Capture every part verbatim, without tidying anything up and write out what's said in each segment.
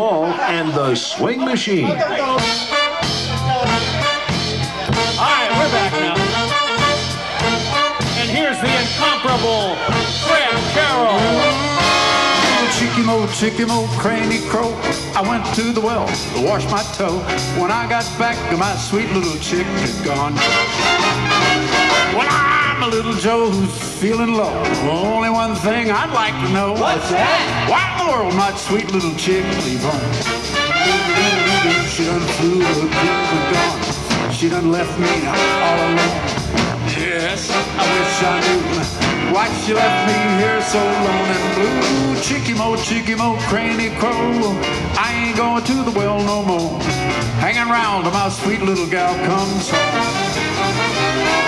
Paul and the Swing Machine. All right, we're back now. And here's the incomparable Fred Carroll. Cheeky mo, cheeky mo, cranny crow. I went to the well to wash my toe. When I got back, my sweet little chick had gone. Well, I'm a little Joe who's feeling low. Only one thing I'd like to know. What's that? Why in the world might sweet little chick leave home? She done flew to the coop and gone. She done left me all alone. Yes, I wish I knew why she left me here so lone and blue. Cheeky mo, cheeky mo, cranny crow. I ain't going to the well no more. Hanging round till my sweet little gal comes home.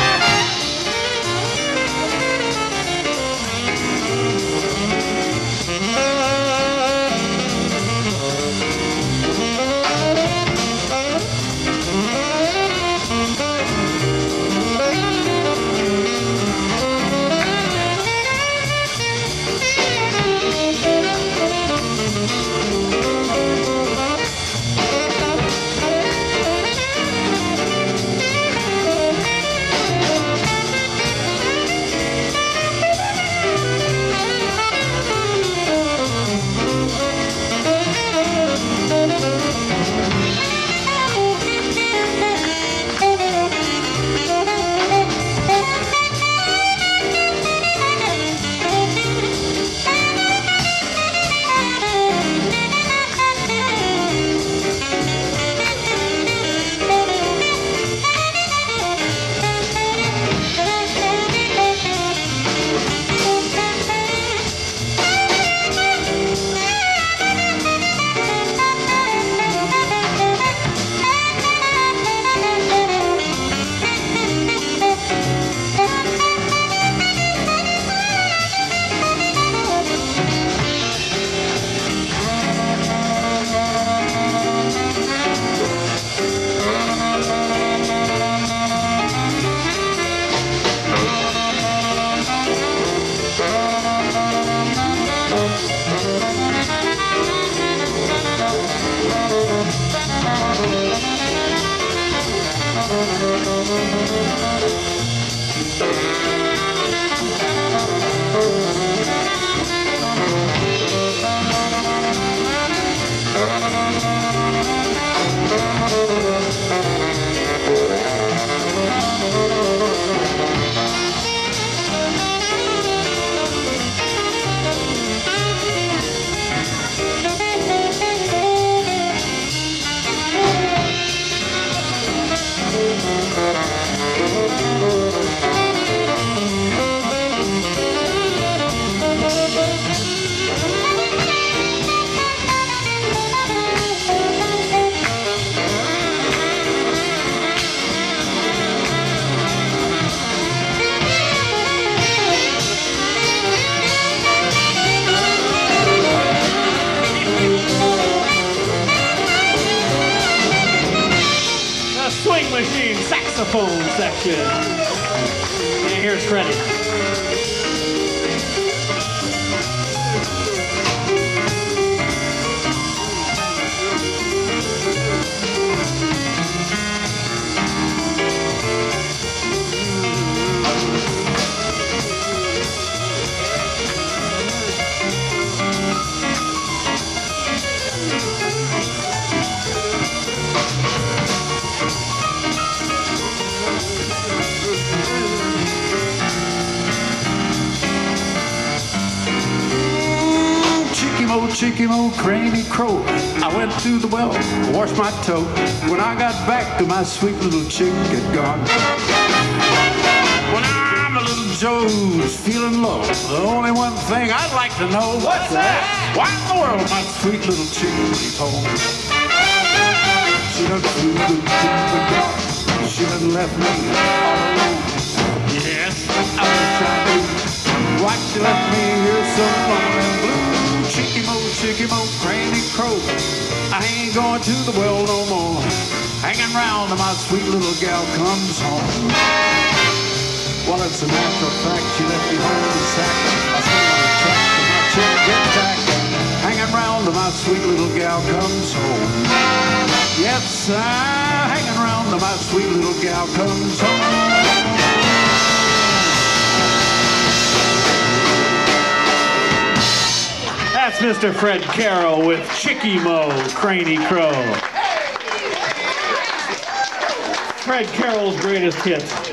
Swing Machine saxophone section. And here's Freddie. Cheeky mo, cranny crow. I went to the well, washed my toe. When I got back, to my sweet little chick had gone. When I'm a little Joe who's feeling low, the only one thing I'd like to know. What's that? Why in the world my sweet little chick leave home? She done flew to the coop and gone. She done left me all alone. Yes, I wish I knew why she left me here so long and blue. Cheeky mo, cheeky mo, cranny crow. I ain't going to the well no more. Hanging round till my sweet little gal comes home. Well, it's a natural fact she left me home in the sack. I swing on the track till my chick get back. Hanging round till till my sweet little gal comes home. Yes, I'm hanging around till my sweet little gal comes home. That's Mister Fred Carroll with Chicky Mo, Craney Crow. Fred Carroll's greatest hits.